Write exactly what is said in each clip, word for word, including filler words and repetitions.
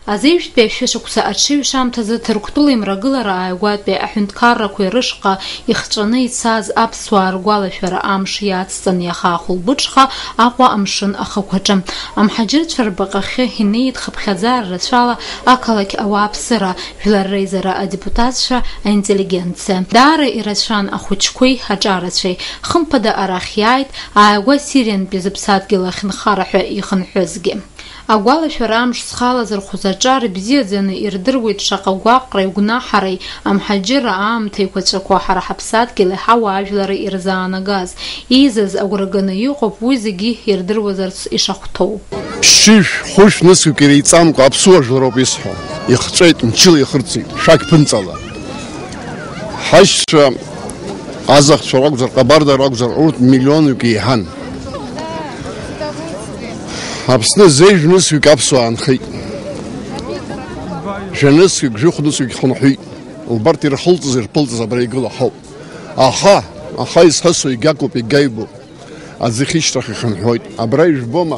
Азеиужьтәи ашәышықәса аҽеиҩшамҭазы Ҭырқәтәыла имрагылара ааигәатәи аҳәынҭқаррақәа ирышҟа ихҵәаны ицаз аԥсуаа ргәалашәара амш иацҵан иаха ахәылбыҽха Аҟәа амшын ахақәаҿы. Амҳаџьырцәа рбаҟахьы инеит хыԥхьаӡара рацәала ақалақь ауааԥсыра, жәлар реизара адепутатцәа, аинтеллигенциа. Даара ирацәан ахәыҷқәеи аҿарацәеи. Хымԥада арахь иааит ааигәа Сириантәи зыԥсадгьыл ахьынхара ҳәа ихынҳәызгьы. Агәалашәара амш зхалаз рхәыз аҿар бзиаӡаны ирдыруеит шаҟа гәаҟреи гәнаҳареи амҳаџьырра аамҭа еиқәаҵәақәа ҳара ҳаԥсадгьыли ҳауаажәлари ирзаанагаз. Иизаз агәра ганы иҟоуп уи зегьы ирдыруазарц ишахәҭоу. Шьышь, хәышә нысҩык иреиҵамкәа аԥсуа жәлароуп исҳәо. Ихҵәеит, мчыла ихырҵеит, шәақь ԥынҵала. Ҳашьцәа, азахцәа ракәзар, ҟабарда ракәзар, урҭ миллионҩык еиҳан. Аԥсны зеиӷьнысҩык аԥсуаа аанхеит. Жәанысҩык, жәыхәнысҩык хынҳәит. Убарҭ ирхылҵыз, ирԥылҵыз абра игыло ҳауп. Аха, аха изҳәасо егьакоуп, егьаибоуп. Аӡыхь ишьҭахь ихынҳәуеит. Абра ижәбома?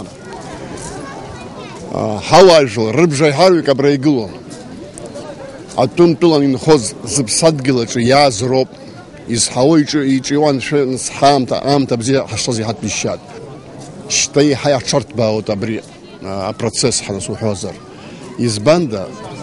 Ҳауаажәлар рыбжаҳарҩык абра игыло. Атәымтәылан инхоз зыԥсадгьыл аҿы иааз роуп. Изҳауа иҿиуан шәынс ҳаамҭа, аамҭа бзиа ҳашҭаз иҳатәы ишьат. Шьҭа еиҳа иаҳҽарҭбаауеит абри апроцесс ҳара уҳәозар. Избанда,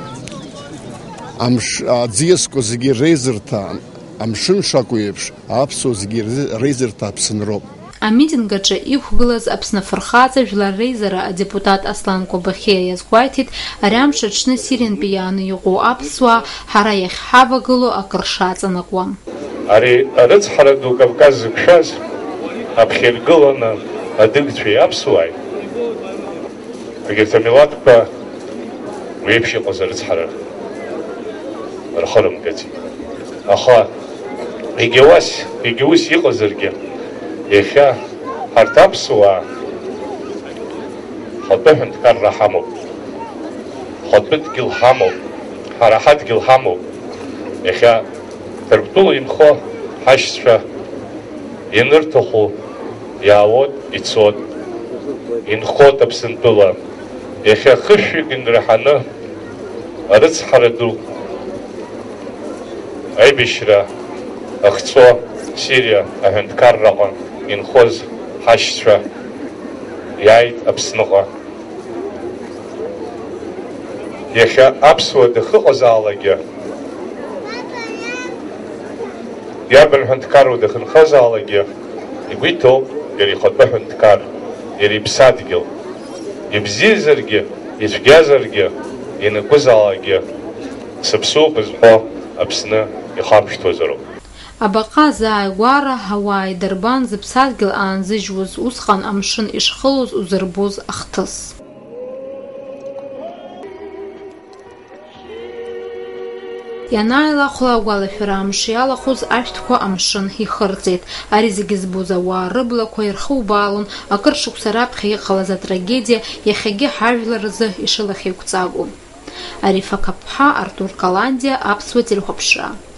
аӡиасқәа зегьы реизырҭа, амшын шакәу еиԥш, аԥсуа зегьы реизырҭа Аԥсынроуп. Амитинг аҿы иқәгылаз Аԥсны афырхаҵа жәлар реизара адепутат Аслан Кобахьиа иазгәеиҭеит, ари амш аҽны Сириантәи иааны иҟоу аԥсуаа ҳара иахьҳавагыло акыр шаҵанакуа. Ари арыцҳара ду Кавказ зықәшәаз аԥхьаргыланы адыгцәеи аԥсуааи егьырҭ амилаҭқәа уеиԥш иҟаз арыцҳара рхырымгаӡеит. Аха егьа ус иҟазаргьы иахьа ҳарҭ аԥсуаа хатәы ҳәынҭқарра ҳамоуп, хатәы дгьыл ҳамоуп, ҳара ҳадгьыл ҳамоуп. Иахьа Ҭырқәтәыла инхо ҳашьцәа ианырҭаху иаауоит, ицот, инхот Аԥсынтәыла. Иахьа хышәҩык инраҳаны арыцҳара ду аибашьра ахьцо Сириа аҳәынҭқарраҟа инхоз ҳашьцәа иааит Аԥсныҟа. Иахьа аԥсуа дахыҟазаалакгьы, иарбан ҳәынҭқарра дахынхазаалакгьы, игәы иҭоуп иара ихатәы ҳәынҭқар, иара иԥсадгьыл. Ибзиазаргьы, ицәгьазаргьы, ианакәызаалакгьы, сыԥсуп зҳәо Аԥсны ихамшәҭуазароуп. Абаҟа зааигәара ҳауаа идырбан зыԥсадгьыл аанзыжьуаз усҟан амшын ишхылоз узырбоз ахҭыс. Ианааилахәла агәалашәара амш иалахәыз ашәҭқәа амшын ихырҵеит. Ари зегьы збоз ауаа рыблақәа ирхубаалон акыр шықәса раԥхьа иҟалаз атрагедиа иахьагьы ҳажәлар рзы ишылахьеиқәҵагоу. Арифа Каԥҳа, Артур Каландиа, Аԥсуа телехәаԥшра.